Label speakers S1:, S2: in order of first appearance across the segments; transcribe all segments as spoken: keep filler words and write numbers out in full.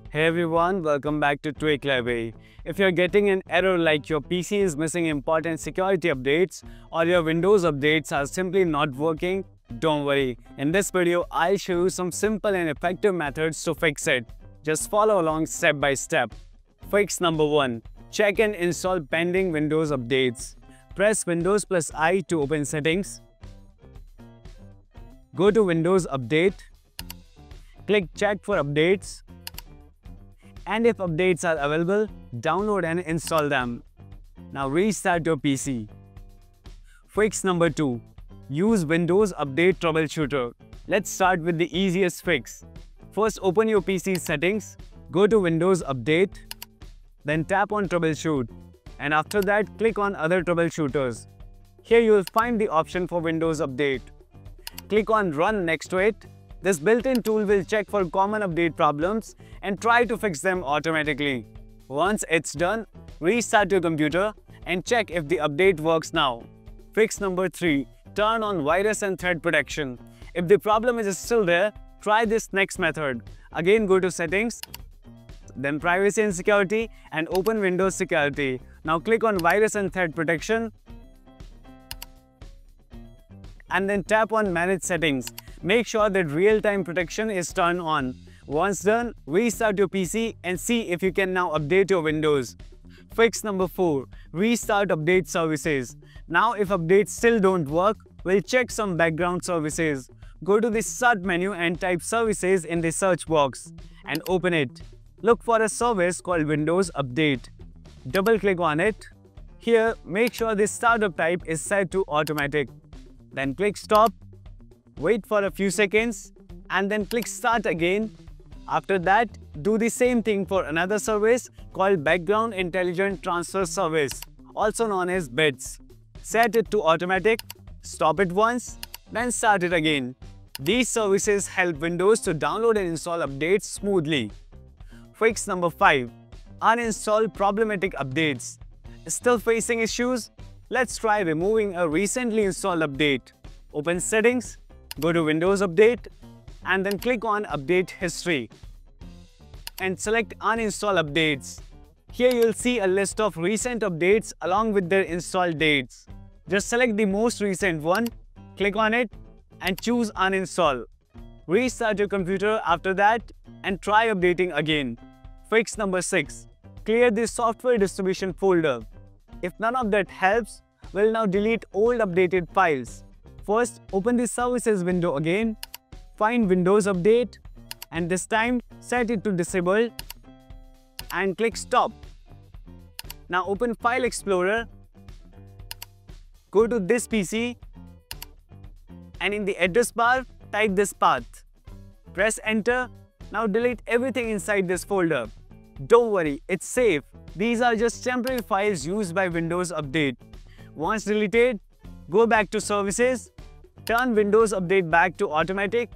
S1: Hey everyone, welcome back to Tweak Library. If you're getting an error like your P C is missing important security updates or your Windows updates are simply not working, don't worry. In this video, I'll show you some simple and effective methods to fix it. Just follow along step by step. Fix number one. Check and install pending Windows updates. Press Windows plus I to open settings. Go to Windows Update. Click Check for updates. And if updates are available, download and install them. Now restart your P C. Fix number two. Use Windows Update Troubleshooter. Let's start with the easiest fix. First, open your P C settings, go to Windows Update, then tap on Troubleshoot, and after that, click on Other Troubleshooters. Here you will find the option for Windows Update. Click on Run next to it. This built-in tool will check for common update problems and try to fix them automatically. Once it's done, restart your computer and check if the update works now. Fix number three. Turn on virus and threat protection. If the problem is still there, try this next method. Again, go to Settings, then Privacy and Security, and open Windows Security. Now click on Virus and Threat Protection and then tap on Manage Settings. Make sure that real-time protection is turned on. Once done, restart your P C and see if you can now update your Windows. Fix number four. Restart update services. Now if updates still don't work, we'll check some background services. Go to the Start menu and type Services in the search box and open it. Look for a service called Windows Update. Double-click on it. Here, make sure the startup type is set to Automatic. Then click Stop. Wait for a few seconds and then click Start again. After that, do the same thing for another service called Background Intelligent Transfer Service, also known as B I T S. Set it to Automatic, stop it once, then start it again. These services help Windows to download and install updates smoothly. Fix number five. Uninstall problematic updates. Still facing issues? Let's try removing a recently installed update. Open Settings, go to Windows Update, and then click on Update History and select Uninstall Updates. Here you'll see a list of recent updates along with their install dates. Just select the most recent one, click on it, and choose Uninstall. Restart your computer after that and try updating again. Fix number six. Clear the software distribution folder. If none of that helps, we'll now delete old updated files. First, open the Services window again, find Windows Update, and this time set it to Disable and click Stop. Now open File Explorer, go to this P C, and in the address bar, type this path. Press Enter. Now delete everything inside this folder. Don't worry, it's safe. These are just temporary files used by Windows Update. Once deleted, go back to Services, turn Windows Update back to Automatic,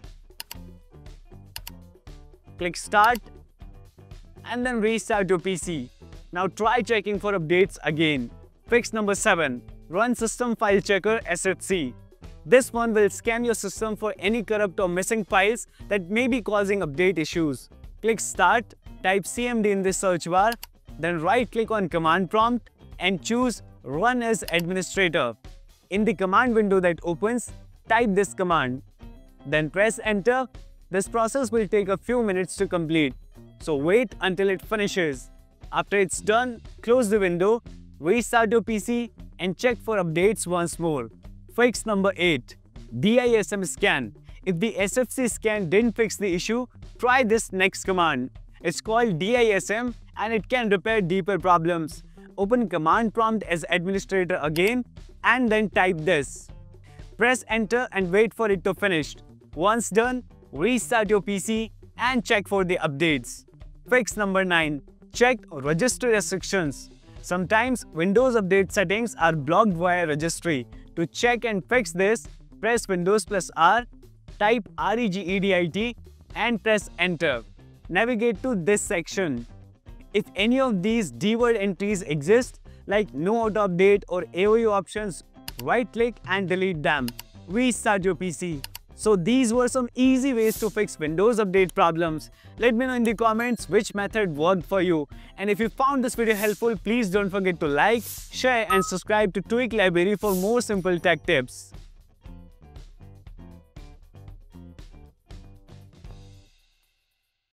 S1: click Start, and then restart your P C. Now try checking for updates again. Fix number seven. Run System File Checker S F C. This one will scan your system for any corrupt or missing files that may be causing update issues. Click Start, type C M D in the search bar, then right-click on Command Prompt and choose Run as Administrator. In the command window that opens, type this command. Then press Enter. This process will take a few minutes to complete, so wait until it finishes. After it's done, close the window, restart your P C and check for updates once more. Fix number eight. D I S M Scan. If the S F C scan didn't fix the issue, try this next command. It's called D I S M and it can repair deeper problems. Open Command Prompt as Administrator again and then type this. Press Enter and wait for it to finish. Once done, restart your P C and check for the updates. Fix number nine. Check Registry restrictions. Sometimes Windows Update settings are blocked via Registry. To check and fix this, press Windows plus R, type regedit and press Enter. Navigate to this section. If any of these D word entries exist, like no auto update or A O U options, right-click and delete them. Restart your P C. So these were some easy ways to fix Windows Update problems. Let me know in the comments which method worked for you. And if you found this video helpful, please don't forget to like, share and subscribe to Tweak Library for more simple tech tips.